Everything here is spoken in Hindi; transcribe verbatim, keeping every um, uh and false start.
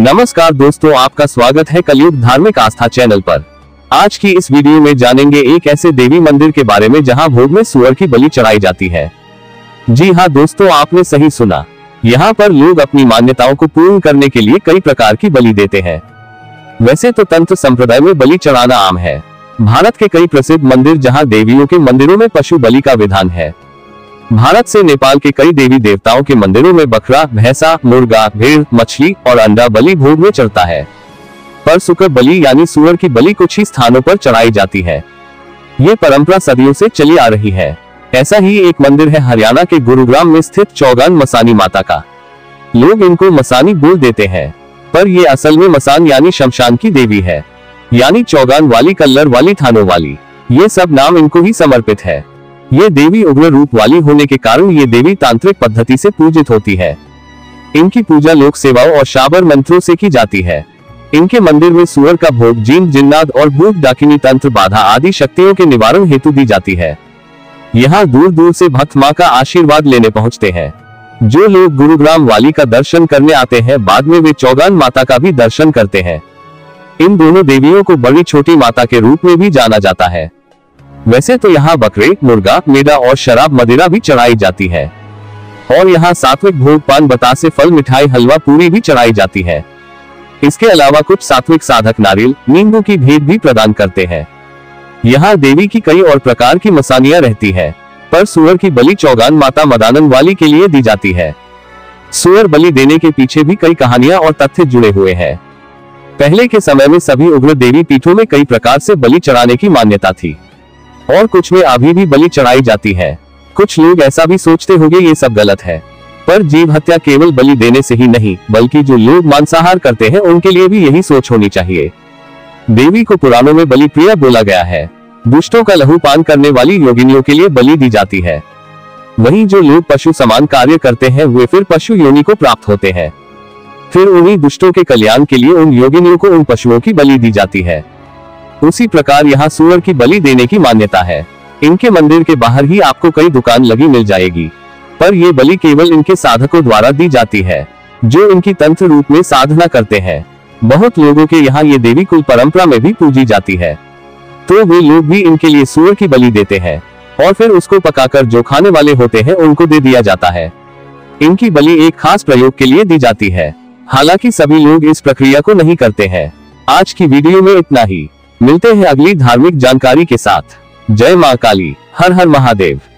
नमस्कार दोस्तों, आपका स्वागत है कलयुग धार्मिक आस्था चैनल पर। आज की इस वीडियो में जानेंगे एक ऐसे देवी मंदिर के बारे में जहां भोग में सुअर की बलि चढ़ाई जाती है। जी हां दोस्तों, आपने सही सुना। यहां पर लोग अपनी मान्यताओं को पूर्ण करने के लिए कई प्रकार की बलि देते हैं। वैसे तो तंत्र संप्रदाय में बलि चढ़ाना आम है। भारत के कई प्रसिद्ध मंदिर जहां देवियों के मंदिरों में पशु बलि का विधान है। भारत से नेपाल के कई देवी देवताओं के मंदिरों में बकरा, भैंसा, मुर्गा, भेड़, मछली और अंडा बलि भोग में चढ़ता है। पर सुकर बलि यानी सुअर की बलि कुछ ही स्थानों पर चढ़ाई जाती है। ये परंपरा सदियों से चली आ रही है। ऐसा ही एक मंदिर है हरियाणा के गुरुग्राम में स्थित चौगान मसानी माता का। लोग इनको मसानी बोल देते हैं, पर ये असल में मसान यानी शमशान की देवी है, यानी चौगान वाली, कल्लर वाली, थानों वाली, ये सब नाम इनको ही समर्पित है। ये देवी उग्र रूप वाली होने के कारण ये देवी तांत्रिक पद्धति से पूजित होती है। इनकी पूजा लोक सेवाओं और शाबर मंत्रों से की जाती है। इनके मंदिर में सुअर का भोग जीन, जिन्नात और भूत, डाकिनी, तंत्र, बाधा आदि शक्तियों के निवारण हेतु दी जाती है। यहाँ दूर दूर से भक्त माँ का आशीर्वाद लेने पहुँचते हैं। जो लोग गुरुग्राम वाली का दर्शन करने आते हैं, बाद में वे चौगान माता का भी दर्शन करते हैं। इन दोनों देवियों को बड़ी छोटी माता के रूप में भी जाना जाता है। वैसे तो यहाँ बकरे, मुर्गा, मेधा और शराब मदिरा भी चढ़ाई जाती है और यहाँ सात्विक भोग पान, बतासे, फल, मिठाई, हलवा, पूरी भी चढ़ाई जाती है। इसके अलावा कुछ सात्विक साधक नारियल, नींबू की भेंट भी प्रदान करते हैं। यहाँ देवी की कई और प्रकार की मसानियां रहती है, पर सुअर की बलि चौगान माता मदानन वाली के लिए दी जाती है। सुअर बलि देने के पीछे भी कई कहानियां और तथ्य जुड़े हुए हैं। पहले के समय में सभी उग्र देवी पीठों में कई प्रकार से बलि चढ़ाने की मान्यता थी और कुछ में अभी भी बलि चढ़ाई जाती है। कुछ लोग ऐसा भी सोचते होंगे ये सब गलत है, पर जीव हत्या केवल बलि देने से ही नहीं, बल्कि जो लोग मांसाहार करते हैं उनके लिए भी यही सोच होनी चाहिए। देवी को पुराणों में बलि प्रिया बोला गया है। दुष्टों का लहू पान करने वाली योगिनियों के लिए बलि दी जाती है। वहीं जो लोग पशु समान कार्य करते हैं वे फिर पशु योनि को प्राप्त होते हैं। फिर उन्हीं दुष्टों के कल्याण के लिए उन योगिनियों को उन पशुओं की बलि दी जाती है। उसी प्रकार यहाँ सुअर की बलि देने की मान्यता है। इनके मंदिर के बाहर ही आपको कई दुकान लगी मिल जाएगी, पर ये बलि केवल इनके साधकों द्वारा दी जाती है जो इनकी तंत्र रूप में साधना करते हैं। बहुत लोगों के यहाँ ये देवी कुल परंपरा में भी पूजी जाती है, तो वे लोग भी इनके लिए सुअर की बलि देते हैं और फिर उसको पकाकर जो खाने वाले होते हैं उनको दे दिया जाता है। इनकी बलि एक खास प्रयोग के लिए दी जाती है, हालांकि सभी लोग इस प्रक्रिया को नहीं करते हैं। आज की वीडियो में इतना ही। मिलते हैं अगली धार्मिक जानकारी के साथ। जय मां काली, हर हर महादेव।